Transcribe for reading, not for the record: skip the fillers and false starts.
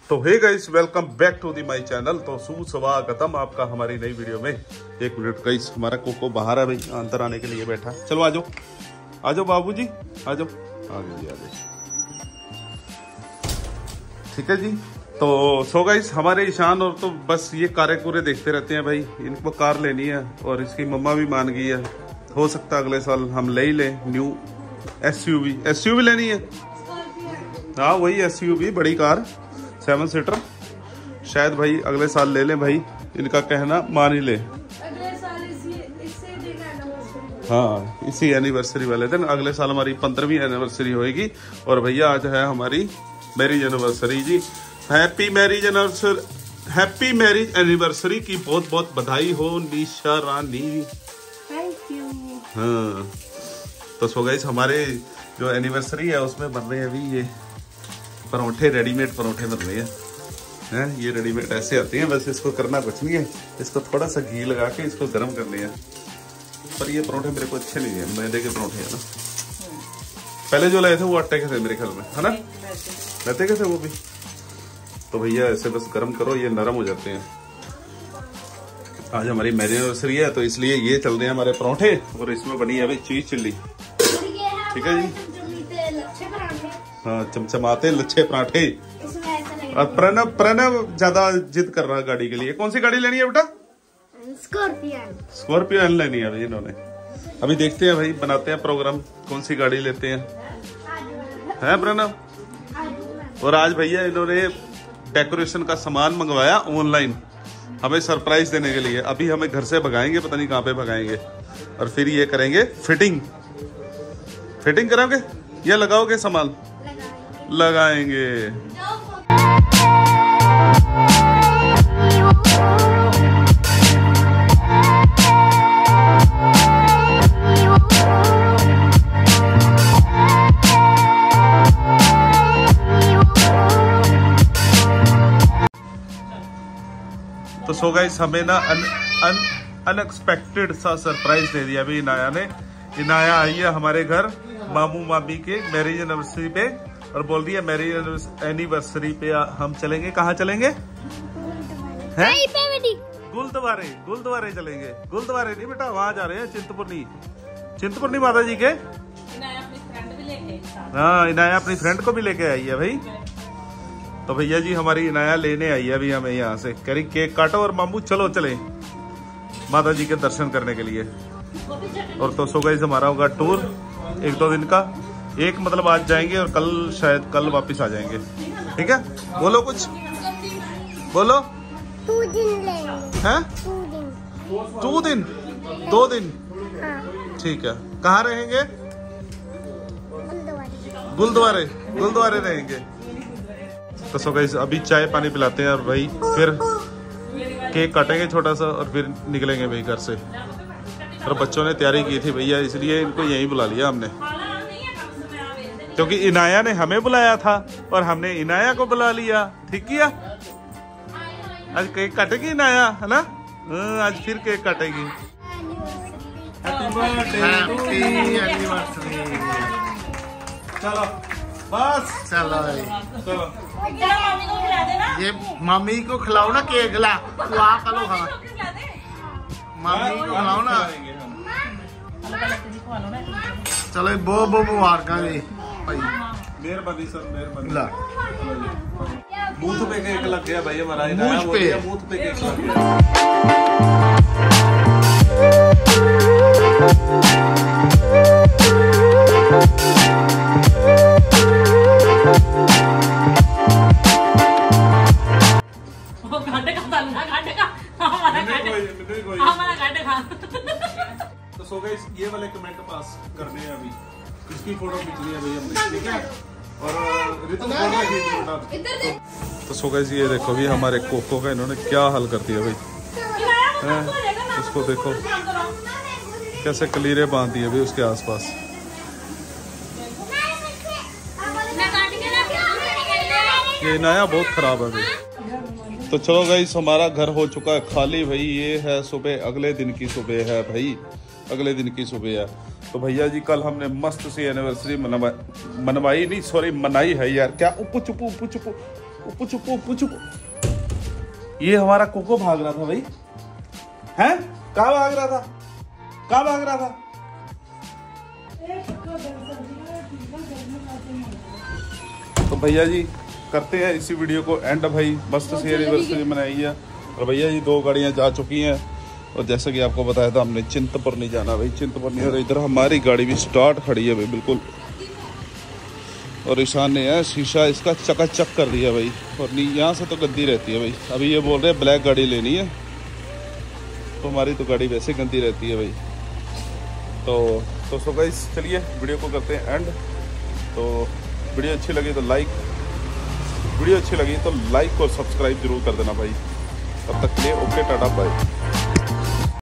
तो hey guys, welcome back to the my channel. तो सुस्वागतम आपका हमारी नई वीडियो में। एक मिनट गाइस, हमारा कोको बाहर है भाई, अंदर आने के लिए बैठा। चलो आ जाओ, आ जाओ बाबूजी, आ जाओ, आ जाओ, आ जाओ। ठीक है जी। तो सो गाइस, हमारे ईशान और तो बस ये कारे कूरे देखते रहते हैं भाई। इनको कार लेनी है और इसकी मम्मा भी मान गई है। हो सकता है अगले साल हम ले ही लें न्यू एसयूवी लेनी है। हाँ वही एसयूवी, बड़ी कार 7 सीटर शायद भाई अगले साल ले लें भाई। इनका कहना मान ही ले। अगले साल हाँ, इसी एनिवर्सरी वाले दिन अगले साल हमारी 15वीं एनिवर्सरी होएगी। और भैया आज है हमारी मैरिज एनिवर्सरी जी। Happy marriage anniversary, happy marriage anniversary की बहुत बहुत बधाई हो निशा रानी। Thank you. हाँ तो सो गाइस, हमारे जो एनिवर्सरी है उसमें बन रहे हैं अभी ये परोठे, रेडीमेड परोठे बन रहे हैं। ये रेडीमेड ऐसे आते हैं, बस इसको करना कुछ नहीं है। इसको थोड़ा सा घी लगा के इसको गर्म करने हैं। पर ये परोठे मेरे को अच्छे नहीं है, मैदे के परोठे है ना। पहले जो लाए थे वो आटे के थे मेरे ख्याल में, है ना, रहते के थे वो भी। तो भैया ऐसे बस गर्म करो, ये नरम हो जाते हैं। आज हमारी मैरिज एनिवर्सरी है तो इसलिए ये चल रहे हैं हमारे परोठे। और इसमें बनी है भाई चीज चिल्ली। ठीक है जी। हाँ, चमचमाते लच्छे पराठे। और प्रणव ज्यादा जिद कर रहा है गाड़ी के लिए। कौन सी गाड़ी लेनी है बेटा? स्कॉर्पियन लेनी है भाई इन्होंने। अभी देखते हैं भाई, बनाते हैं प्रोग्राम, कौन सी गाड़ी लेते हैं, है प्रणव। और आज भैया इन्होंने डेकोरेशन का सामान मंगवाया ऑनलाइन हमें सरप्राइज देने के लिए। अभी हमें घर से भगाएंगे, पता नहीं कहाँ पे भगाएंगे। और फिर ये करेंगे फिटिंग करोगे या लगाओगे सामान? लगाएंगे। तो सो गाइस, हमें ना अनएक्सपेक्टेड सा सरप्राइज दे दिया अभी इनाया ने। इनाया आई है हमारे घर मामू मामी के मैरिज एनिवर्सरी पे और बोल रही है मैरिज एनिवर्सरी पे हम चलेंगे। कहाँ चलेंगे? गुरुद्वारे चलेंगे। गुरुद्वारे नहीं बेटा, वहाँ जा रहे हैं चिंतपूर्णी माता जी के। हाँ, इनाया अपनी फ्रेंड को भी लेके आई है भाई। तो भैया जी हमारी इनाया लेने आई है अभी हमें यहाँ से। कह रही केक काटो और मामू चलो चले माता जी के दर्शन करने के लिए। और तो सो गाइस, हमारा होगा टूर 1-2 दिन का। एक मतलब आज जाएंगे और कल शायद कल वापस आ जाएंगे। ठीक है, बोलो कुछ बोलो। 2 दिन हैं? 2 दिन 2 दिन ठीक है। कहाँ रहेंगे? गुरुद्वारे रहेंगे। तो सो गाइस, अभी चाय पानी पिलाते हैं और भाई फिर केक काटेंगे छोटा सा और फिर निकलेंगे भाई घर से। और बच्चों ने तैयारी की थी भैया, इसलिए इनको यहीं बुला लिया हमने, क्योंकि इनाया ने हमें बुलाया था और हमने इनाया को बुला लिया। ठीक किया। आज केक काटेगी इनाया, है ना। आज फिर केक काटेगी। चलो बस, चलो ये मम्मी को खिलाओ ना केक। ला तू आ कलो, हाँ मम्मी को खिलाओ ना। चलो बो मुबारक जी भाई। मेहरबानी सर, मेहरबानी। ला बूथ पे केक लग गया भाई हमारा। बूथ पे केक लग गया। तो सो गाइस, ये वाले कमेंट पास करने हैं अभी। इसकी फोटो खींच ली है भाई हमने। ठीक है। और रितु फोटो खींच ली। तो सो गाइस, ये देखो भी हमारे कोको का इन्होंने क्या हाल कर दिया भाई। उसको देखो कैसे कलीरे बांध दिए भाई उसके आसपास। ये नया बहुत खराब है भाई। तो चलो गाइस, हमारा घर हो चुका है खाली भाई। ये है सुबह, अगले दिन की सुबह है भाई, अगले दिन की सुबह है। तो भैया जी कल हमने मस्त सी एनिवर्सरी मनवाई नहीं, सॉरी मनाई है यार। क्या उप्पू चुप्पू पुचुप। ये हमारा कोको भाग रहा था भाई, हैं? कहाँ भाग रहा था? कहाँ भाग रहा था? तो भैया जी करते हैं इसी वीडियो को एंड भाई। मस्त सी एनिवर्सरी मनाई है और भैया जी 2 गाड़ियां जा चुकी हैं और जैसा कि आपको बताया था हमने चिंतपूर्णी जाना भाई, चिंतपूर्णी। और इधर हमारी गाड़ी भी स्टार्ट खड़ी है भाई बिल्कुल, और ईशान ने है शीशा इसका चकाचक कर दिया भाई। और यहाँ से तो गंदी रहती है भाई। अभी ये बोल रहे हैं ब्लैक गाड़ी लेनी है, तो हमारी तो गाड़ी वैसे गंदी रहती है भाई। तो सो गाइस चलिए वीडियो को करते हैं एंड। तो वीडियो अच्छी लगी तो लाइक और सब्सक्राइब जरूर कर देना भाई। तब तक के लिए ओके, टाटा बाय।